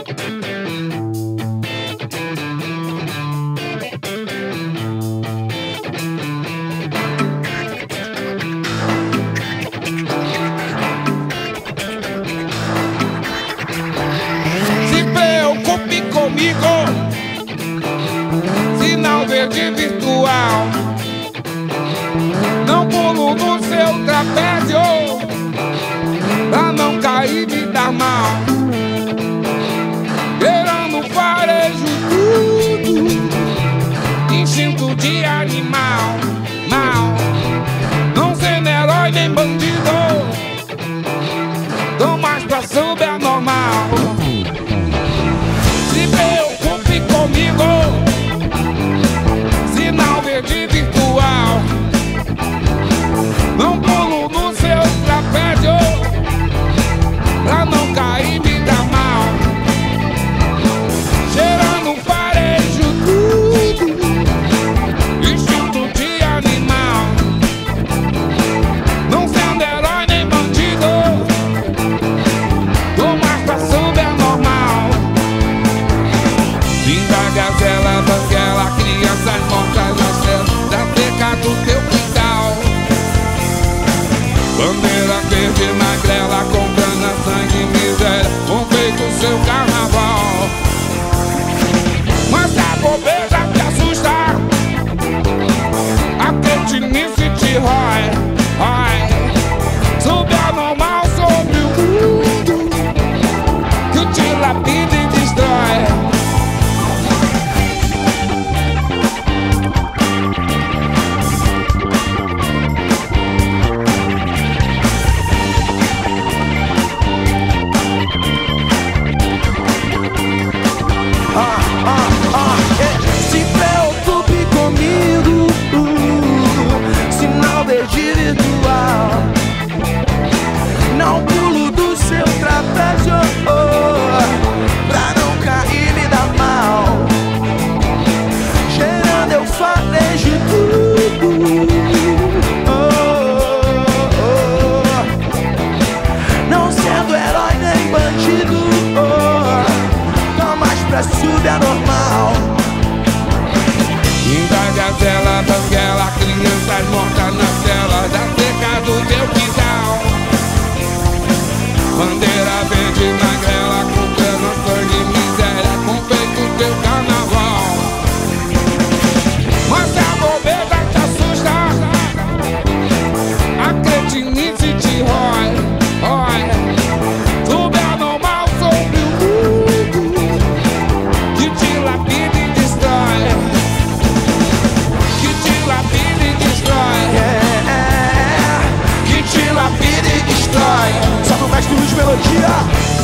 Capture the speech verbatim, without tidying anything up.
Sinal verde virtual. Não pulo no seu trapézio pra não cair e me dar mal. Beirando farejo tudo, instinto de animal. Mal, não sendo herói nem bandido, tô mais pra subanormal. Se preocupe comigo, sinal verde virtual. Não pulo no seu trapézio pra não cair e me dar mal. Cheirando farejo tudo, instinto de animal. Não sendo herói nem bandido, tô mais pra subanormal. Linda gazela, banguela, crianças mortas na cela da seca do teu quintal. Bandeira verde magrela, com grana, sangue e miséria, confeito o seu carnaval. Mas a pobreza te assusta, a cretinice te rói, rói. Subanormal sobre o mundo que te lapida e destrói. Se preocupe comigo, sinal verde virtual. Não pulo do seu trapézio pra não cair e me dar mal. Cheirando eu farejo tudo, oh, oh. Não sendo herói nem bandido, oh. Tô mais pra subanormal. Linda gazela, banguela, crianças mortas na cela da seca do teu quintal. Bandeira verde magrela, com grana, sangue e miséria, confeito o teu carnaval. Mas a pobreza te assusta, a cretinice te rói, rói. Subanormal sobre o mundo que te lapida e destrói. Que te lapida e destrói. Yeah, Que te lapida e destrói. só no mestre Luiz Melodia.